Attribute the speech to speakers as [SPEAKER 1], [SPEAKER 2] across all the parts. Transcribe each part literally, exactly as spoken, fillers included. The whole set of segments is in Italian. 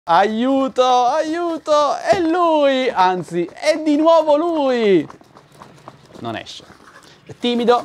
[SPEAKER 1] Aiuto, aiuto, è lui, anzi, è di nuovo lui. Non esce, è timido,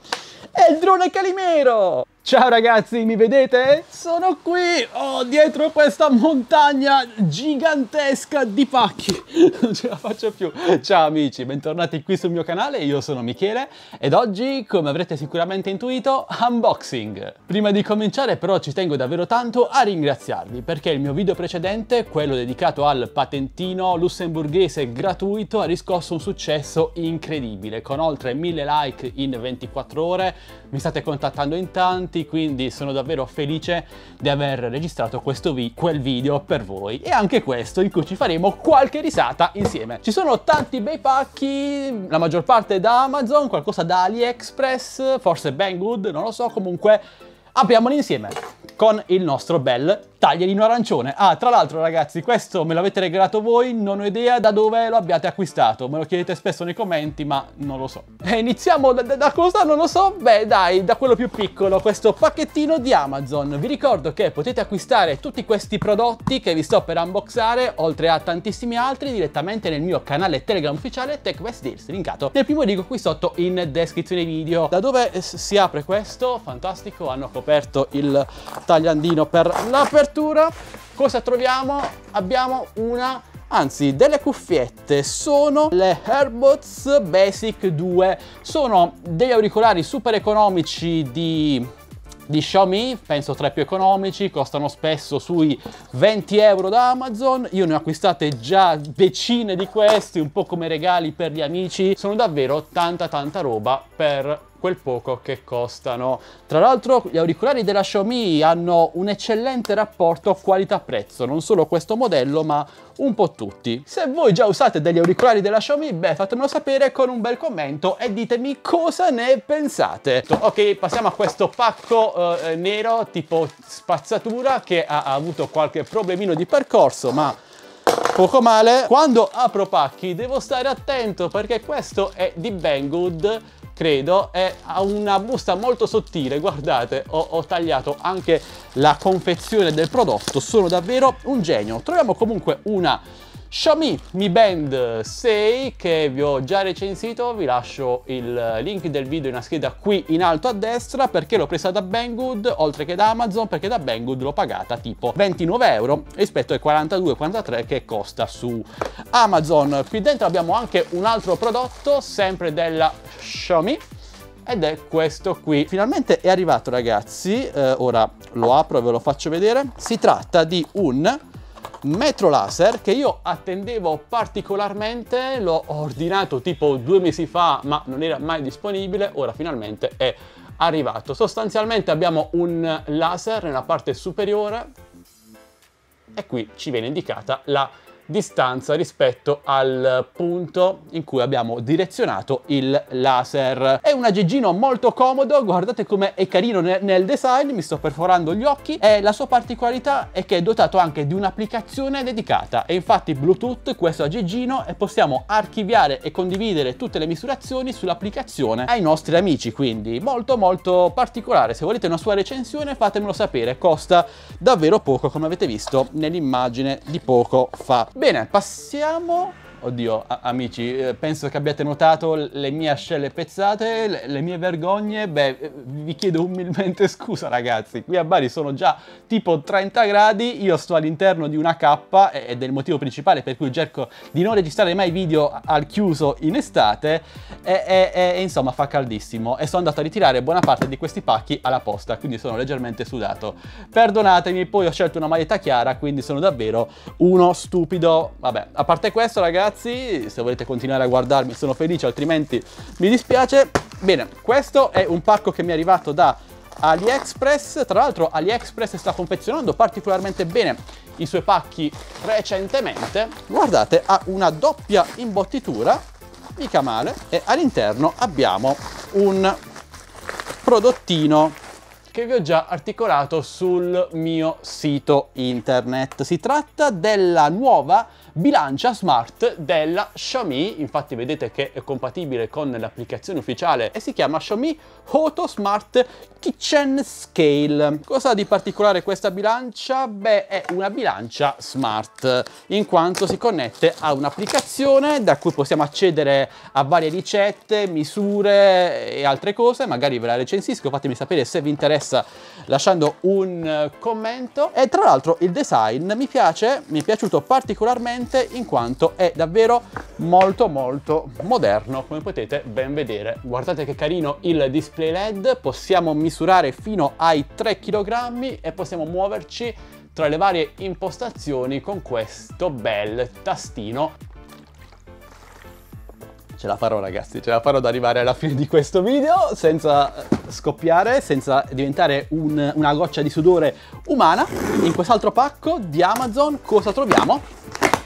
[SPEAKER 1] è il drone Calimero. Ciao ragazzi, mi vedete? Sono qui, oh, dietro questa montagna gigantesca di pacchi. Non ce la faccio più. Ciao amici, bentornati qui sul mio canale, io sono Michele ed oggi, come avrete sicuramente intuito, unboxing. Prima di cominciare però ci tengo davvero tanto a ringraziarvi perché il mio video precedente, quello dedicato al patentino lussemburghese gratuito, ha riscosso un successo incredibile, con oltre mille like in ventiquattro ore. Mi state contattando in tanti, quindi sono davvero felice di aver registrato questo vi quel video per voi e anche questo in cui ci faremo qualche risata insieme. Ci sono tanti bei pacchi, la maggior parte da Amazon, qualcosa da AliExpress, forse Banggood, non lo so, comunque apriamoli insieme con il nostro bel taglierino arancione. Ah, tra l'altro ragazzi, questo me l'avete regalato voi, non ho idea da dove lo abbiate acquistato, me lo chiedete spesso nei commenti, ma non lo so. E iniziamo da, da cosa? Non lo so? Beh dai, da quello più piccolo, questo pacchettino di Amazon. Vi ricordo che potete acquistare tutti questi prodotti che vi sto per unboxare, oltre a tantissimi altri, direttamente nel mio canale Telegram ufficiale TechBest Deals, linkato nel primo rigo qui sotto in descrizione video. Da dove si apre questo? Fantastico, hanno coperto il tagliandino per l'apertura. Cosa troviamo? Abbiamo una, anzi delle cuffiette, sono le AirBuds Basic due, sono degli auricolari super economici di, di Xiaomi, penso tra i più economici, costano spesso sui venti euro da Amazon, io ne ho acquistate già decine di questi, un po' come regali per gli amici, sono davvero tanta tanta roba per quel poco che costano. Tra l'altro gli auricolari della Xiaomi hanno un eccellente rapporto qualità-prezzo, non solo questo modello ma un po' tutti. Se voi già usate degli auricolari della Xiaomi, beh, fatemelo sapere con un bel commento e ditemi cosa ne pensate. Ok, passiamo a questo pacco eh, nero tipo spazzatura che ha, ha avuto qualche problemino di percorso, ma poco male. Quando apro pacchi devo stare attento perché questo è di Banggood, credo, è ha una busta molto sottile. Guardate, ho, ho tagliato anche la confezione del prodotto, sono davvero un genio. Troviamo comunque una Xiaomi Mi Band sei che vi ho già recensito, vi lascio il link del video in una scheda qui in alto a destra. Perché l'ho presa da Banggood oltre che da Amazon? Perché da Banggood l'ho pagata tipo ventinove euro rispetto ai quarantadue quarantatré che costa su Amazon. Qui dentro abbiamo anche un altro prodotto sempre della Xiaomi ed è questo qui. Finalmente è arrivato ragazzi, eh, ora lo apro e ve lo faccio vedere. Si tratta di un metro laser che io attendevo particolarmente, l'ho ordinato tipo due mesi fa ma non era mai disponibile, ora finalmente è arrivato. Sostanzialmente abbiamo un laser nella parte superiore e qui ci viene indicata la distanza rispetto al punto in cui abbiamo direzionato il laser. È un aggeggino molto comodo, guardate come è carino nel, nel design, mi sto perforando gli occhi e la sua particolarità è che è dotato anche di un'applicazione dedicata e infatti Bluetooth questo aggeggino e possiamo archiviare e condividere tutte le misurazioni sull'applicazione ai nostri amici, quindi molto molto particolare. Se volete una sua recensione fatemelo sapere, costa davvero poco come avete visto nell'immagine di poco fa. Bene, passiamo. Oddio, amici, eh, penso che abbiate notato le mie ascelle pezzate, le, le mie vergogne. Beh, vi chiedo umilmente scusa ragazzi, qui a Bari sono già tipo trenta gradi, io sto all'interno di una cappa ed è il motivo principale per cui cerco di non registrare mai video al chiuso in estate e, e, e insomma fa caldissimo e sono andato a ritirare buona parte di questi pacchi alla posta, quindi sono leggermente sudato. Perdonatemi, poi ho scelto una maglietta chiara, quindi sono davvero uno stupido. Vabbè, a parte questo ragazzi, se volete continuare a guardarmi sono felice, altrimenti mi dispiace. Bene, questo è un pacco che mi è arrivato da AliExpress. Tra l'altro AliExpress sta confezionando particolarmente bene i suoi pacchi recentemente. Guardate, ha una doppia imbottitura, mica male, e all'interno abbiamo un prodottino che vi ho già articolato sul mio sito internet. Si tratta della nuova bilancia smart della Xiaomi, infatti vedete che è compatibile con l'applicazione ufficiale e si chiama Xiaomi Auto Smart Kitchen Scale. Cosa ha di particolare questa bilancia? Beh, è una bilancia smart, in quanto si connette a un'applicazione da cui possiamo accedere a varie ricette, misure e altre cose, magari ve la recensisco, fatemi sapere se vi interessa lasciando un commento. E tra l'altro il design mi piace, mi è piaciuto particolarmente in quanto è davvero molto molto moderno, come potete ben vedere. Guardate che carino il display L E D, possiamo misurare fino ai tre chilogrammi e possiamo muoverci tra le varie impostazioni con questo bel tastino. Ce la farò ragazzi, ce la farò ad arrivare alla fine di questo video senza scoppiare, senza diventare un, una goccia di sudore umana. In quest'altro pacco di Amazon cosa troviamo?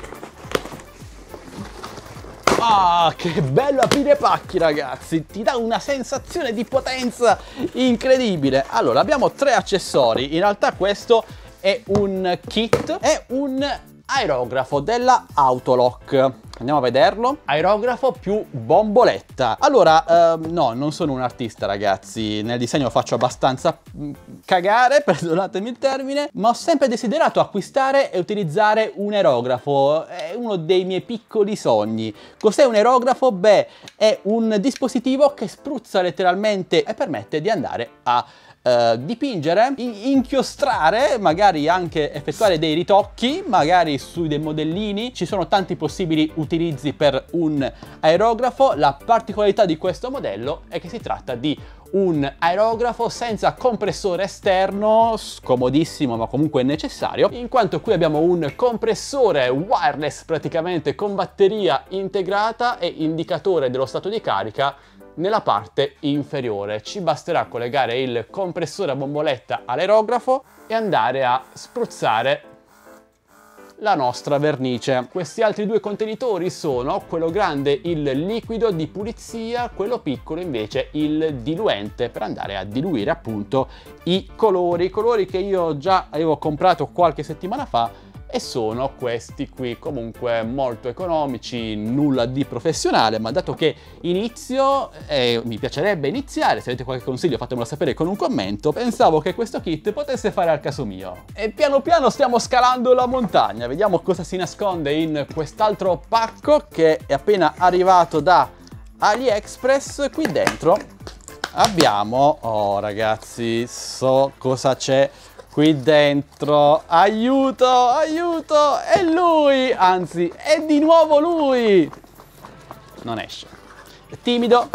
[SPEAKER 1] Ah, che bello aprire pacchi ragazzi, ti dà una sensazione di potenza incredibile. Allora, abbiamo tre accessori, in realtà questo è un kit, è un aerografo della Autolock. Andiamo a vederlo. Aerografo più bomboletta. Allora, ehm, no, non sono un artista ragazzi, nel disegno faccio abbastanza cagare, perdonatemi il termine, ma ho sempre desiderato acquistare e utilizzare un aerografo, è uno dei miei piccoli sogni. Cos'è un aerografo? Beh, è un dispositivo che spruzza letteralmente e permette di andare a Uh, dipingere, inchiostrare, magari anche effettuare dei ritocchi, magari su dei modellini. Ci sono tanti possibili utilizzi per un aerografo. La particolarità di questo modello è che si tratta di un aerografo senza compressore esterno, scomodissimo ma comunque necessario, in quanto qui abbiamo un compressore wireless praticamente con batteria integrata e indicatore dello stato di carica nella parte inferiore. Ci basterà collegare il compressore a bomboletta all'aerografo e andare a spruzzare la nostra vernice. Questi altri due contenitori sono quello grande il liquido di pulizia, quello piccolo invece il diluente per andare a diluire appunto i colori, i colori che io già avevo comprato qualche settimana fa e sono questi qui, comunque molto economici, nulla di professionale, ma dato che inizio e mi piacerebbe iniziare, se avete qualche consiglio fatemelo sapere con un commento, pensavo che questo kit potesse fare al caso mio. E piano piano stiamo scalando la montagna, vediamo cosa si nasconde in quest'altro pacco che è appena arrivato da AliExpress. Qui dentro abbiamo, oh ragazzi, so cosa c'è qui dentro, aiuto, aiuto, è lui, anzi è di nuovo lui, non esce, è timido,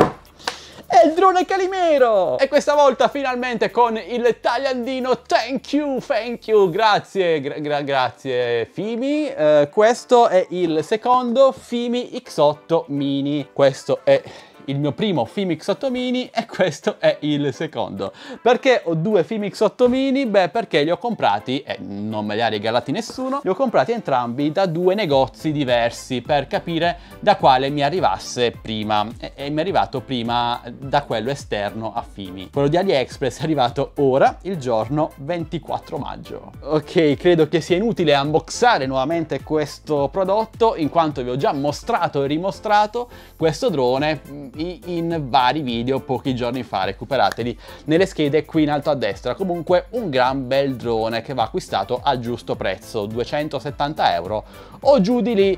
[SPEAKER 1] è il drone Calimero, e questa volta finalmente con il tagliandino, thank you, thank you, grazie, gra gra grazie Fimi, eh, questo è il secondo Fimi X otto Mini, questo è il mio primo Fimi X otto Mini e questo è il secondo. Perché ho due Fimi X otto Mini? Beh, perché li ho comprati, e non me li ha regalati nessuno, li ho comprati entrambi da due negozi diversi per capire da quale mi arrivasse prima. E, e mi è arrivato prima da quello esterno a Fimi. Quello di AliExpress è arrivato ora, il giorno ventiquattro maggio. Ok, credo che sia inutile unboxare nuovamente questo prodotto, in quanto vi ho già mostrato e rimostrato questo drone in vari video pochi giorni fa, recuperateli nelle schede qui in alto a destra. Comunque un gran bel drone che va acquistato al giusto prezzo, duecentosettanta euro o giù di lì.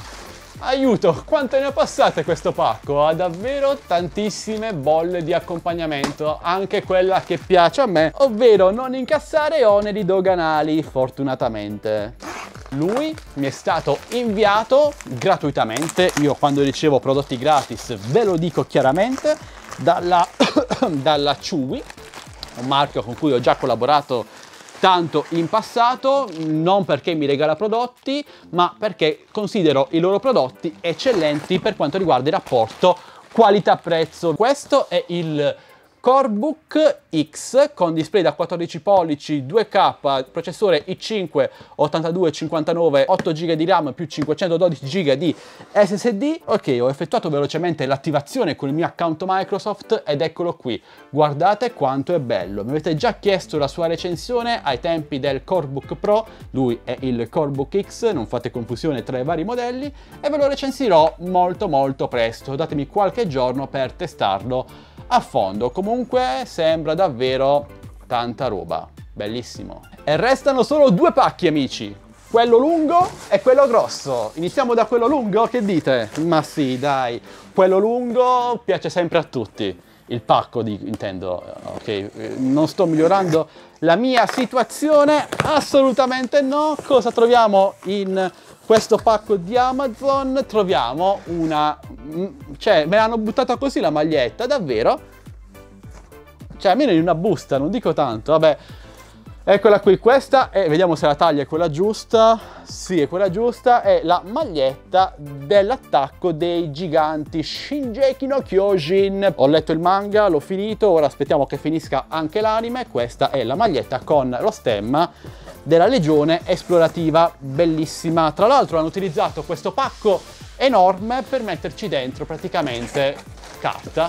[SPEAKER 1] Aiuto, quante ne ho passate questo pacco? Ha davvero tantissime bolle di accompagnamento, anche quella che piace a me, ovvero non incassare oneri doganali, fortunatamente. Lui mi è stato inviato gratuitamente, io quando ricevo prodotti gratis ve lo dico chiaramente, dalla, dalla Chewy, un marchio con cui ho già collaborato tanto in passato, non perché mi regala prodotti, ma perché considero i loro prodotti eccellenti per quanto riguarda il rapporto qualità-prezzo. Questo è il Corebook X con display da quattordici pollici, due K, processore i cinque ottantadue cinquantanove, otto giga di RAM più cinquecentododici giga di S S D. Ok, ho effettuato velocemente l'attivazione con il mio account Microsoft ed eccolo qui. Guardate quanto è bello. Mi avete già chiesto la sua recensione ai tempi del Corebook Pro, lui è il Corebook X, non fate confusione tra i vari modelli, e ve lo recensirò molto molto presto. Datemi qualche giorno per testarlo a fondo. Comunque sembra davvero tanta roba, bellissimo. E restano solo due pacchi, amici, quello lungo e quello grosso. Iniziamo da quello lungo, che dite? Ma sì, dai, quello lungo piace sempre a tutti. Il pacco, di, intendo, ok, non sto migliorando la mia situazione, assolutamente no. Cosa troviamo in questo pacco di Amazon? Troviamo una, cioè me l'hanno buttata così la maglietta, davvero? Cioè almeno in una busta, non dico tanto, vabbè. Eccola qui, questa è, vediamo se la taglia è quella giusta. Sì, è quella giusta, è la maglietta dell'attacco dei giganti Shingeki no Kyojin. Ho letto il manga, l'ho finito, ora aspettiamo che finisca anche l'anime. Questa è la maglietta con lo stemma della legione esplorativa, bellissima. Tra l'altro hanno utilizzato questo pacco enorme per metterci dentro praticamente carta.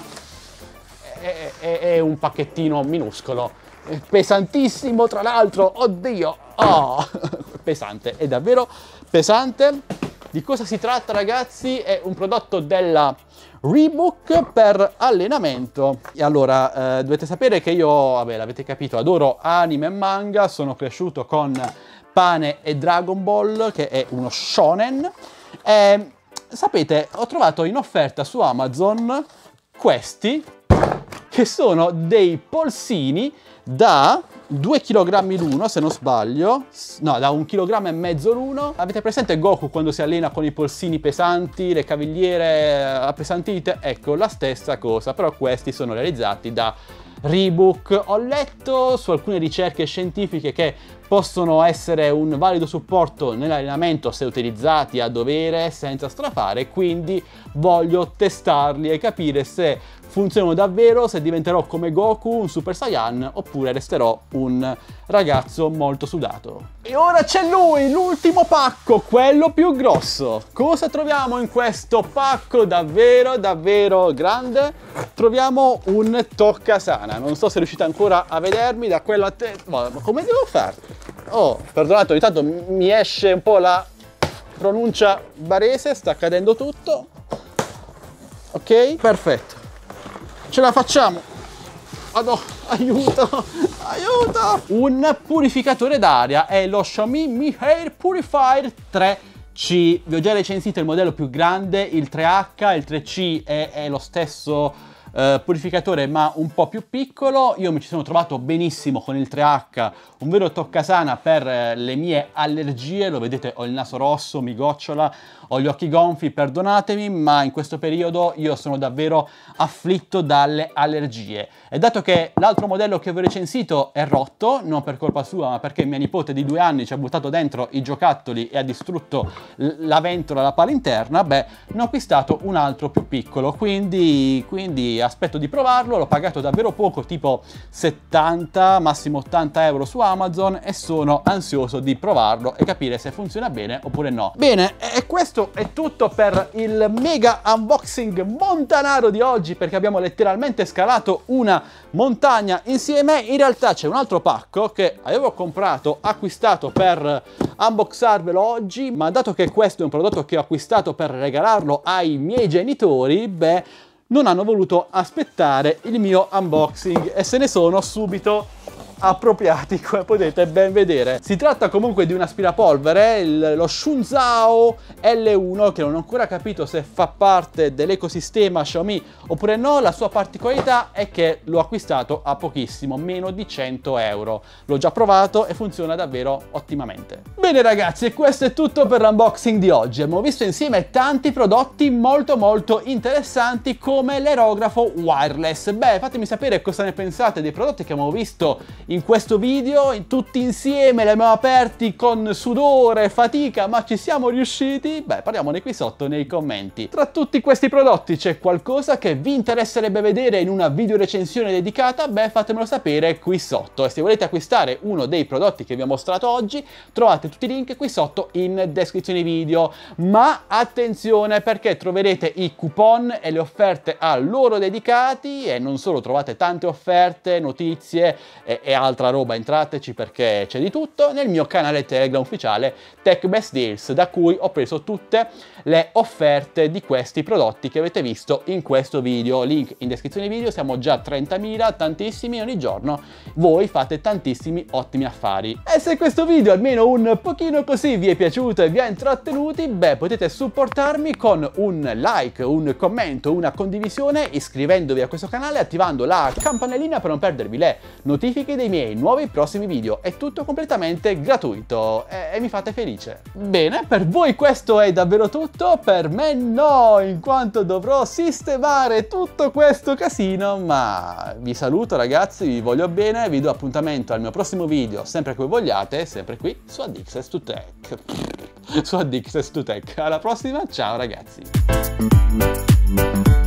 [SPEAKER 1] È, è, è un pacchettino minuscolo, pesantissimo tra l'altro, oddio, oh, pesante, è davvero pesante. Di cosa si tratta, ragazzi? È un prodotto della Reebok per allenamento. E allora, eh, dovete sapere che io, vabbè, l'avete capito, adoro anime e manga, sono cresciuto con Pane e Dragon Ball, che è uno shonen. E, sapete, ho trovato in offerta su Amazon questi, che sono dei polsini da due chilogrammi l'uno, se non sbaglio, no, da un chilogrammo e mezzo l'uno. Avete presente Goku quando si allena con i polsini pesanti, le cavigliere appesantite? Ecco, la stessa cosa, però questi sono realizzati da Reebok. Ho letto su alcune ricerche scientifiche che possono essere un valido supporto nell'allenamento se utilizzati a dovere, senza strafare, quindi voglio testarli e capire se funzionano davvero, se diventerò come Goku, un Super Saiyan, oppure resterò un ragazzo molto sudato. E ora c'è lui, l'ultimo pacco, quello più grosso. Cosa troviamo in questo pacco davvero, davvero grande? Troviamo un toccasana. Non so se riuscite ancora a vedermi da quella te... Ma come devo fare? Oh, perdonate, ogni tanto mi esce un po' la pronuncia barese, sta cadendo tutto. Ok, perfetto. Ce la facciamo. Vado, aiuto, aiuto. Un purificatore d'aria è lo Xiaomi Mi Air Purifier tre C. Vi ho già recensito il modello più grande, il tre H, il tre C è, è lo stesso Uh, purificatore ma un po' più piccolo. Io mi ci sono trovato benissimo con il tre H, un vero toccasana per uh, le mie allergie. Lo vedete, ho il naso rosso, mi gocciola, ho gli occhi gonfi, perdonatemi, ma in questo periodo io sono davvero afflitto dalle allergie. E dato che l'altro modello che vi ho recensito è rotto, non per colpa sua ma perché mia nipote di due anni ci ha buttato dentro i giocattoli e ha distrutto la ventola, la pala interna, beh, ne ho acquistato un altro più piccolo, quindi, quindi aspetto di provarlo. L'ho pagato davvero poco, tipo settanta, massimo ottanta euro su Amazon, e sono ansioso di provarlo e capire se funziona bene oppure no. Bene, e questo è tutto per il mega unboxing montanaro di oggi, perché abbiamo letteralmente scalato una montagna insieme. In realtà c'è un altro pacco che avevo comprato, acquistato per unboxarvelo oggi, ma dato che questo è un prodotto che ho acquistato per regalarlo ai miei genitori, beh, non hanno voluto aspettare il mio unboxing e se ne sono subito appropriati, come potete ben vedere. Si tratta comunque di un aspirapolvere, il, lo Shunzhao L uno, che non ho ancora capito se fa parte dell'ecosistema Xiaomi oppure no. La sua particolarità è che l'ho acquistato a pochissimo, meno di cento euro. L'ho già provato e funziona davvero ottimamente. Bene ragazzi, e questo è tutto per l'unboxing di oggi. Abbiamo visto insieme tanti prodotti molto molto interessanti, come l'aerografo wireless. Beh, fatemi sapere cosa ne pensate dei prodotti che abbiamo visto in questo video, in tutti insieme li abbiamo aperti con sudore, fatica, ma ci siamo riusciti? Beh, parliamone qui sotto nei commenti. Tra tutti questi prodotti c'è qualcosa che vi interesserebbe vedere in una video recensione dedicata? Beh, fatemelo sapere qui sotto, e se volete acquistare uno dei prodotti che vi ho mostrato oggi trovate tutti i link qui sotto in descrizione video. Ma attenzione, perché troverete i coupon e le offerte a loro dedicati, e non solo, trovate tante offerte, notizie e, e altra roba. Entrateci perché c'è di tutto nel mio canale Telegram ufficiale Tech Best Deals, da cui ho preso tutte le offerte di questi prodotti che avete visto in questo video. Link in descrizione video. Siamo già a trentamila, tantissimi, ogni giorno voi fate tantissimi ottimi affari. E se questo video almeno un pochino così vi è piaciuto e vi ha intrattenuti, beh, potete supportarmi con un like, un commento, una condivisione, iscrivendovi a questo canale, attivando la campanellina per non perdervi le notifiche dei miei nuovi prossimi video. È tutto completamente gratuito e, e mi fate felice. Bene, per voi questo è davvero tutto, per me no, in quanto dovrò sistemare tutto questo casino, ma vi saluto ragazzi, vi voglio bene, vi do appuntamento al mio prossimo video, sempre che vogliate, sempre qui su Addicted to Tech. Su Addicted to Tech. Alla prossima, ciao ragazzi.